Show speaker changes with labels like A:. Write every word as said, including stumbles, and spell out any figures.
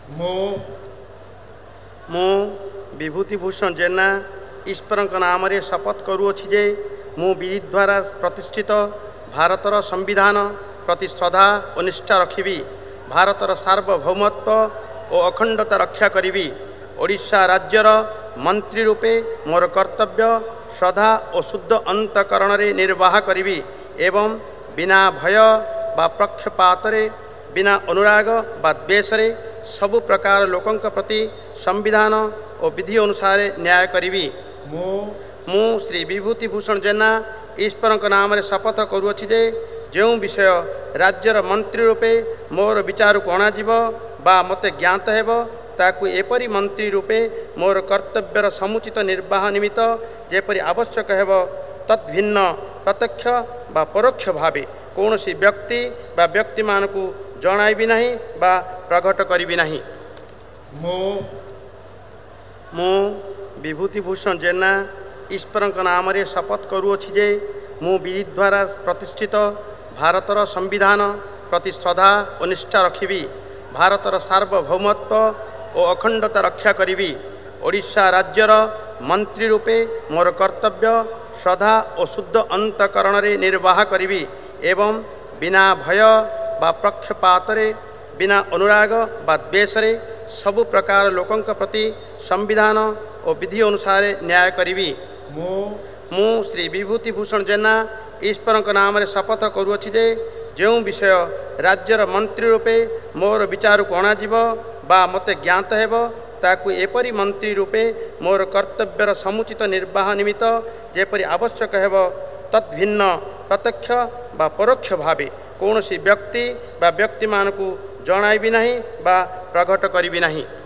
A: मु
B: मु विभूतिभूषण जेना ईश्वर नाम शपथ करुअछि जे मु विधि द्वारा प्रतिष्ठित भारतर संविधान प्रति श्रद्धा और निष्ठा रखिबी, भारतर सार्वभौमत्व और अखंडता रक्षा करी, ओडिशा राज्यर मंत्री रूपे मोर कर्तव्य श्रद्धा और शुद्ध अंतकरण रे निर्वाह करी एवं बिना भय बा पक्षपात बिना अनुराग बा द्वेष सबु प्रकार लोकों प्रति संविधान और विधि अनुसार न्याय करी।
A: मु
B: मु श्री विभूतिभूषण जेना ईश्वर नाम शपथ करुअछि जे जो विषय राज्यर मंत्री रूपे मोर विचार को अणाजिव बा मते ज्ञात हेब ताकू एपरी मंत्री रूपे मोर कर्तव्यर समुचित निर्वाह निमित्त जेपरी आवश्यक हेब तद्भिन्न प्रत्यक्ष बा परोक्ष भावे कौनसी व्यक्ति बा व्यक्ति मान को जणाइबी नहीं बा प्रकट करिबी नहीं।
A: मु
B: मु विभूतिभूषण जेना ईश्वर नाम शपथ करुअछि जे मु विधि द्वारा प्रतिष्ठित भारतर संविधान प्रति श्रद्धा और निष्ठा रखिबी, भारतर सार्वभौमत्व और अखंडता रक्षा करी, ओडिशा राज्यर मंत्री रूपे मोर कर्तव्य श्रद्धा और शुद्ध अंतकरण रे निर्वाह करी एवं बिना भय बा पक्षपात बिना अनुराग बा द्वेष सबु प्रकार लोकों प्रति संविधान और विधि अनुसार न्याय करी।
A: मु
B: मु श्री विभूतिभूषण जेना ईश्वर नाम शपथ करुअछि जे जो विषय राज्यर मंत्री रूपे मोर विचार को अणाजिव बा मते ज्ञात हेब ताकू एपरी मंत्री रूपे मोर कर्तव्यर समुचित निर्वाह निमित्त जेपरी आवश्यक हेब तद्भिन्न प्रत्यक्ष बा परोक्ष भावे कौनसी व्यक्ति बा व्यक्ति मान को जणाइबी नहीं बा प्रकट करिबी नहीं।